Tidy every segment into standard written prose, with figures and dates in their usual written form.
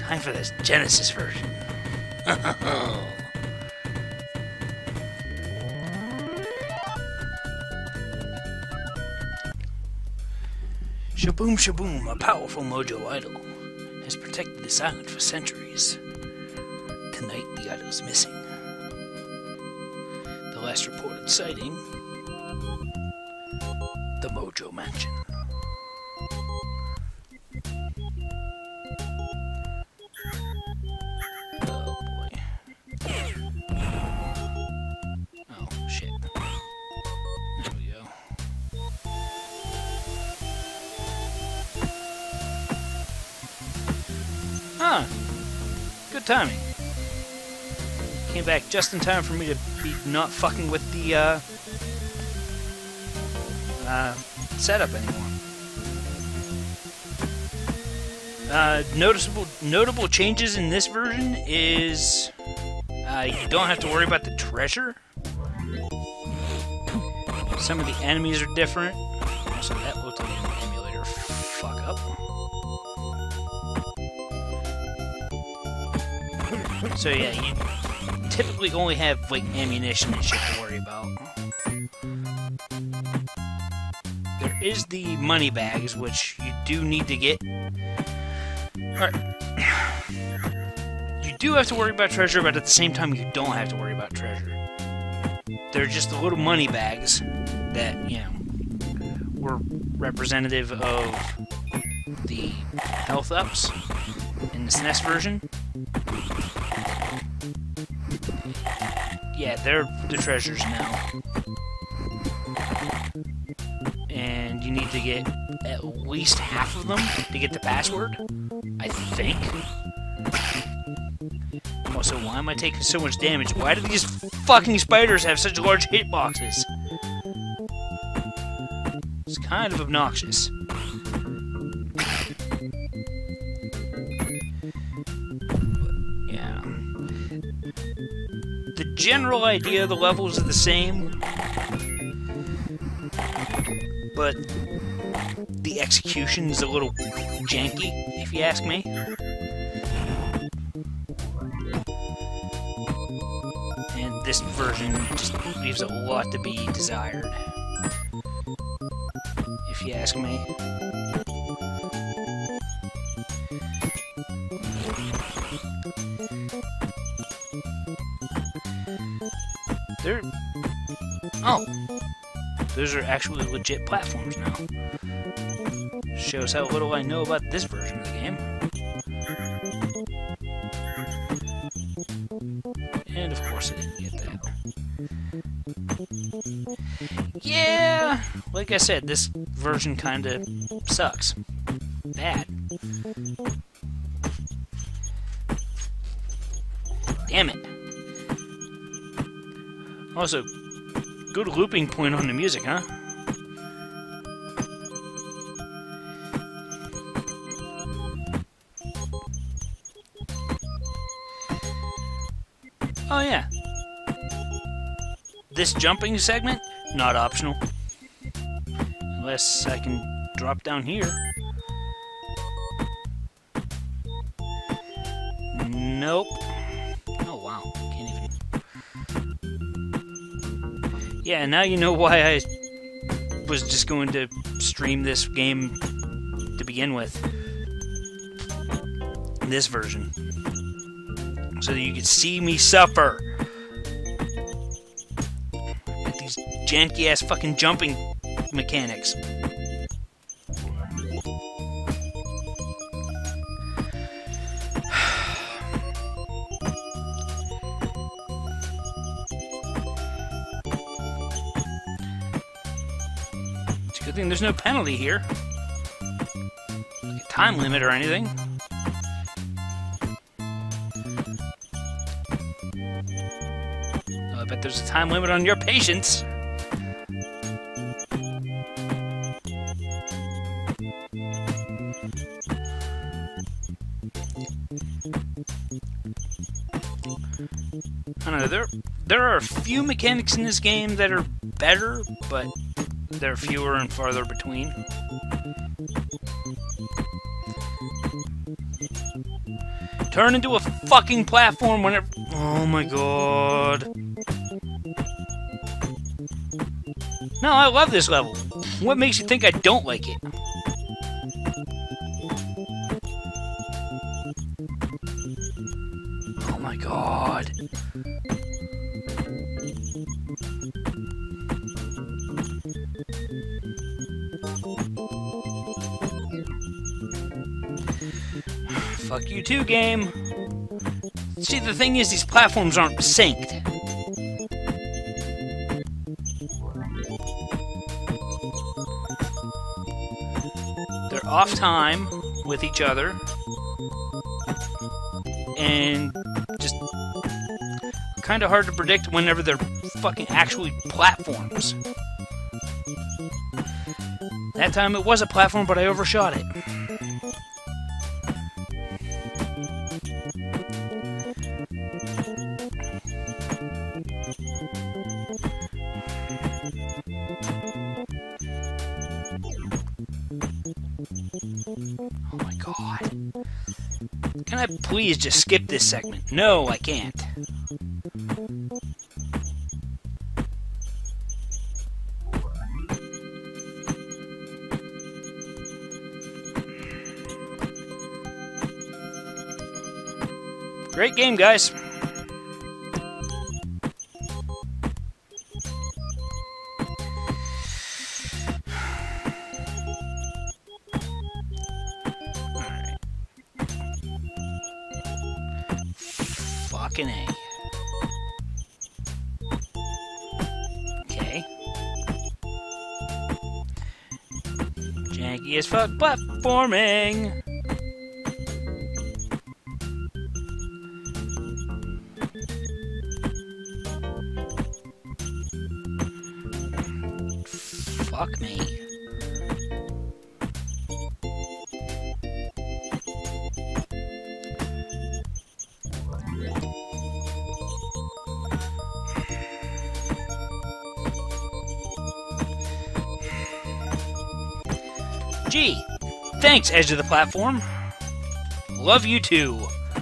Time for this Genesis version. Shaboom Shaboom, a powerful mojo idol, has protected this island for centuries. Tonight, the idol's missing. The last reported sighting, the Mojo Mansion. Oh boy. Oh shit. There we go. Huh. Good timing. Came back just in time for me to be not fucking with the setup anymore. Notable changes in this version is you don't have to worry about the treasure. Some of the enemies are different. Also, that looked like an emulator fuck up. So yeah, you typically only have like ammunition and shit to worry about. There is the money bags, which you do need to get. Alright. You do have to worry about treasure, but at the same time you don't have to worry about treasure. They're just the little money bags that, you know, were representative of the health ups in the SNES version. Yeah, they're the treasures now. And you need to get at least half of them to get the password, I think. Also, why am I taking so much damage? Why do these fucking spiders have such large hitboxes? It's kind of obnoxious. Yeah. The general idea of the levels are the same, but the execution is a little janky, if you ask me. And this version just leaves a lot to be desired, if you ask me. Oh! Those are actually legit platforms now. Shows how little I know about this version of the game. And of course I didn't get that. Yeah! Like I said, this version kinda sucks. Bad. Damn it. Also, good looping point on the music, huh? Oh yeah. This jumping segment, not optional. Unless I can drop down here. Nope. Oh wow, can't even... Yeah, now you know why I was just going to stream this game to begin with. This version. So that you could see me suffer. With these janky-ass fucking jumping mechanics. It's a good thing there's no penalty here. Like a time limit or anything. I bet there's a time limit on your patience. I don't know, there are a few mechanics in this game that are better, but they're fewer and farther between. turn into a fucking platform whenever... Oh my god. No, I love this level. What makes you think I don't like it? Oh my god. Fuck you too, game. See, the thing is, these platforms aren't synced. They're off time with each other. And just kind of hard to predict whenever they're fucking actually platforms. That time it was a platform, but I overshot it. Oh my god. Can I please just skip this segment? No, I can't. Great game, guys. Alright. Fucking A. Okay. Janky as fuck platforming. Fuck me. Gee, thanks, Edge of the Platform. Love you too.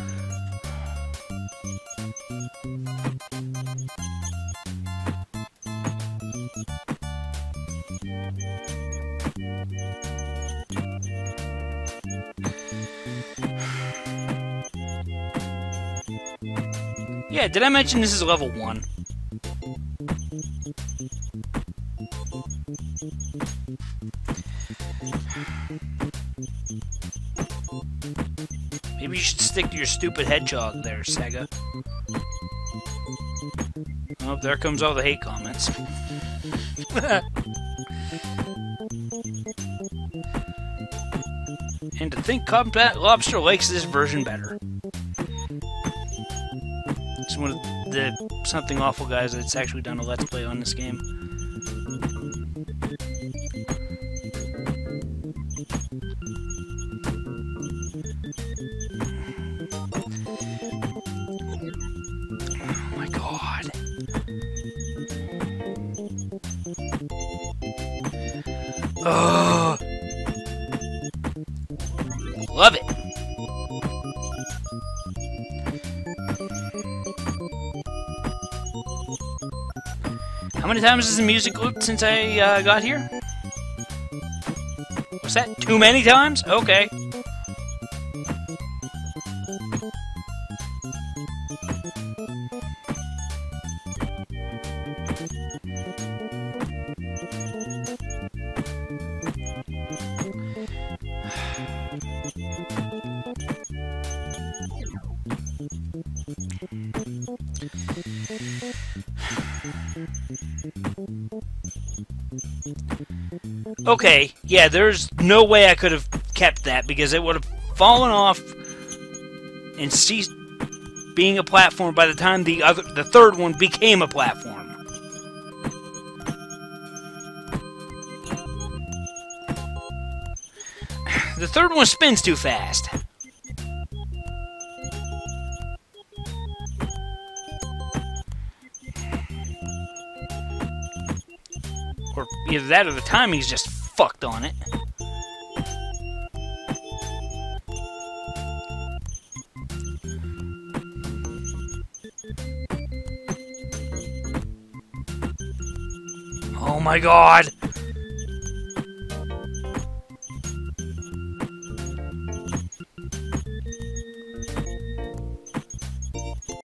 Yeah, did I mention this is level 1? Maybe you should stick to your stupid hedgehog there, Sega. Oh, there comes all the hate comments. And to think Combat Lobster likes this version better. It's one of the Something Awful guys that's actually done a Let's Play on this game. Oh my god. Oh, love it. How many times has the music looped since I got here? Was that too many times? Okay. Okay, yeah, there's no way I could have kept that because it would have fallen off and ceased being a platform by the time the third one became a platform. The third one spins too fast. Or either that or the timing's just fucked on it. Oh my god!